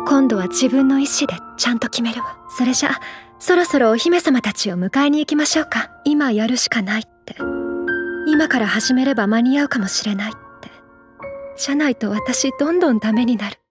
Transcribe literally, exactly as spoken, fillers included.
今度は自分の意志でちゃんと決めるわ。それじゃそろそろお姫様たちを迎えに行きましょうか。今やるしかないって、今から始めれば間に合うかもしれないって。じゃないと私どんどんダメになる。